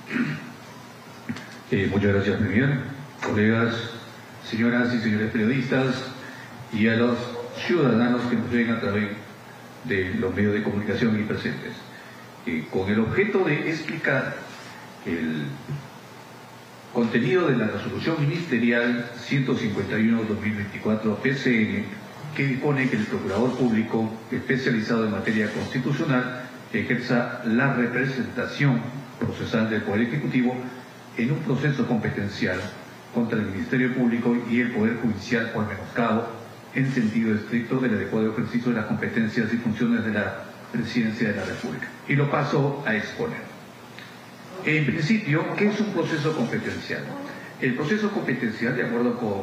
Muchas gracias, Premier, colegas, señoras y señores periodistas y a los ciudadanos que nos ven a través de los medios de comunicación aquí presentes. Con el objeto de explicar el contenido de la resolución ministerial 151/2024 PCN, que dispone que el Procurador Público especializado en materia constitucional ejerza la representación procesal del Poder Ejecutivo en un proceso competencial contra el Ministerio Público y el Poder Judicial por menoscabo en sentido estricto del adecuado ejercicio de las competencias y funciones de la Presidencia de la República. Y lo paso a exponer. En principio, ¿qué es un proceso competencial? El proceso competencial, de acuerdo con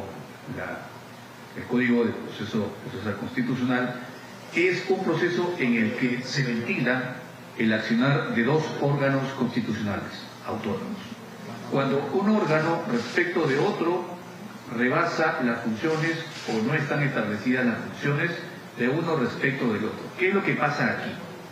el Código de Proceso Procesal Constitucional, es un proceso en el que se ventila el accionar de dos órganos constitucionales autónomos. Cuando un órgano respecto de otro rebasa las funciones o no están establecidas las funciones de uno respecto del otro. ¿Qué es lo que pasa aquí?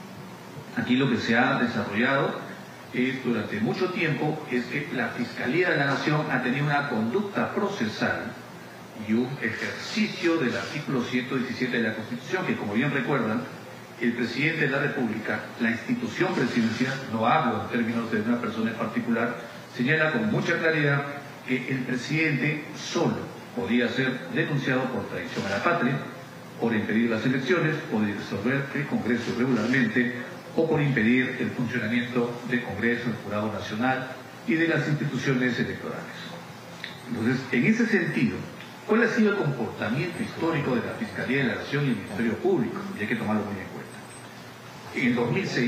Aquí lo que se ha desarrollado durante mucho tiempo es que la Fiscalía de la Nación ha tenido una conducta procesal y un ejercicio del artículo 117 de la Constitución, que como bien recuerdan, el presidente de la República, la institución presidencial, no hablo en términos de una persona en particular, señala con mucha claridad que el presidente solo podía ser denunciado por traición a la patria, por impedir las elecciones, por disolver el Congreso irregularmente o por impedir el funcionamiento del Congreso, del Jurado Nacional y de las instituciones electorales. Entonces, en ese sentido, ¿cuál ha sido el comportamiento histórico de la Fiscalía de la Nación y el Ministerio Público? Y hay que tomarlo muy en cuenta. En el 2006,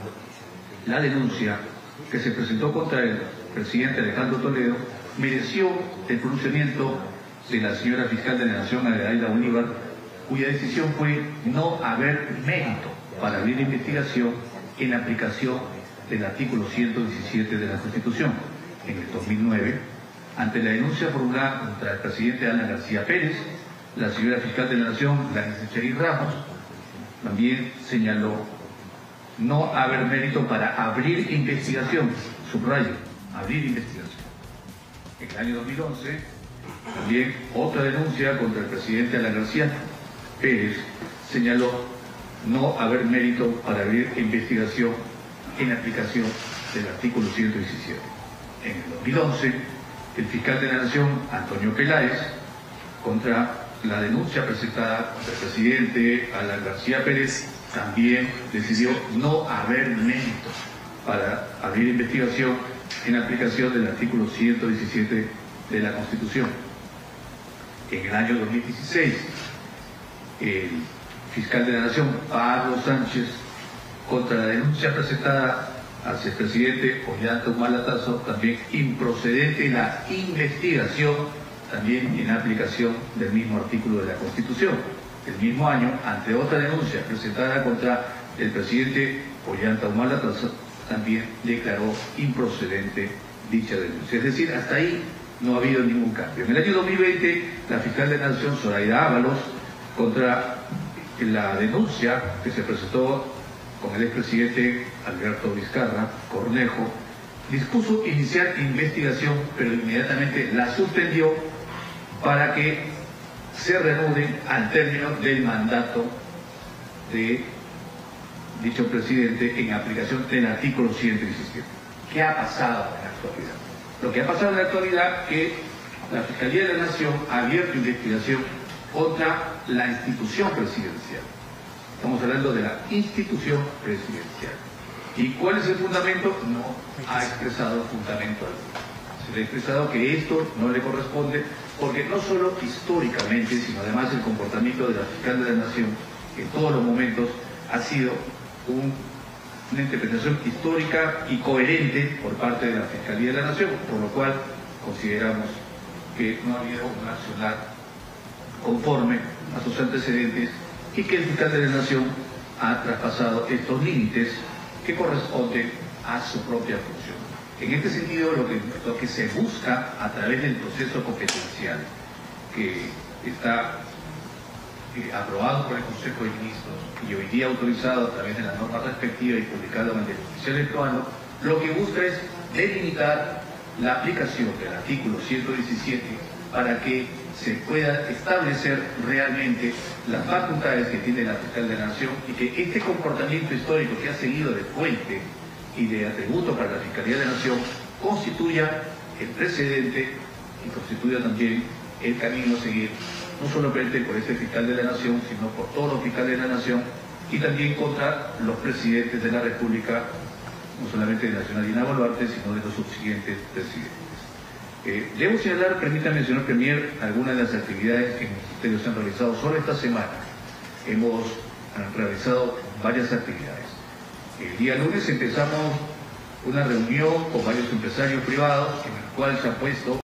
la denuncia que se presentó contra el presidente Alejandro Toledo mereció el pronunciamiento de la señora fiscal de la Nación, Adelaida Bolívar, cuya decisión fue no haber mérito para abrir investigación en aplicación del artículo 117 de la Constitución. En el 2009, ante la denuncia formulada contra el presidente Alan García Pérez, la señora fiscal de la Nación, Gladys Echeverría Ramos, también señaló no haber mérito para abrir investigación, subrayo, abrir investigación. En el año 2011, también otra denuncia contra el presidente Alan García Pérez señaló no haber mérito para abrir investigación en aplicación del artículo 117. En el 2011, el fiscal de la Nación, Antonio Peláez, contra la denuncia presentada contra el presidente Alan García Pérez, también decidió no haber mérito para abrir investigación en aplicación del artículo 117 de la Constitución. En el año 2016, el fiscal de la Nación, Pablo Sánchez, contra la denuncia presentada hacia el presidente Ollanta Humala Tasso, también improcedente la investigación, también en aplicación del mismo artículo de la Constitución. El mismo año, ante otra denuncia presentada contra el presidente Ollanta Humala Tasso, también declaró improcedente dicha denuncia. Es decir, hasta ahí no ha habido ningún cambio. En el año 2020, la fiscal de la Nación, Zoraida Ábalos, contra la denuncia que se presentó con el expresidente Alberto Vizcarra Cornejo, dispuso iniciar investigación, pero inmediatamente la suspendió para que se reanude al término del mandato de dicho presidente en aplicación del artículo 117. ¿Qué ha pasado en la actualidad? Lo que ha pasado en la actualidad es que la Fiscalía de la Nación ha abierto investigación contra la institución presidencial. Estamos hablando de la institución presidencial. ¿Y cuál es el fundamento? No ha expresado fundamento alguno. Se le ha expresado que esto no le corresponde porque no solo históricamente, sino además el comportamiento de la fiscal de la Nación en todos los momentos ha sido una interpretación histórica y coherente por parte de la Fiscalía de la Nación, por lo cual consideramos que no ha habido un accionar conforme a sus antecedentes y que el fiscal de la Nación ha traspasado estos límites que corresponden a su propia función. En este sentido, lo que se busca a través del proceso competencial que está aprobado por el Consejo de Ministros y hoy día autorizado a través de la norma respectiva y publicado en el Diario Oficial Electoral, lo que busca es delimitar la aplicación del artículo 117 para que se pueda establecer realmente las facultades que tiene la fiscal de la Nación y que este comportamiento histórico que ha seguido de fuente y de atributo para la Fiscalía de la Nación constituya el precedente y constituya también el camino a seguir, no solamente por este fiscal de la Nación, sino por todos los fiscales de la Nación y también contra los presidentes de la República, no solamente de Nacional Dina Boluarte, sino de los subsiguientes presidentes. Debo señalar, permítame, señor Premier, algunas de las actividades que en el Ministerio se han realizado solo esta semana. Hemos realizado varias actividades. El día lunes empezamos una reunión con varios empresarios privados en el cual se ha puesto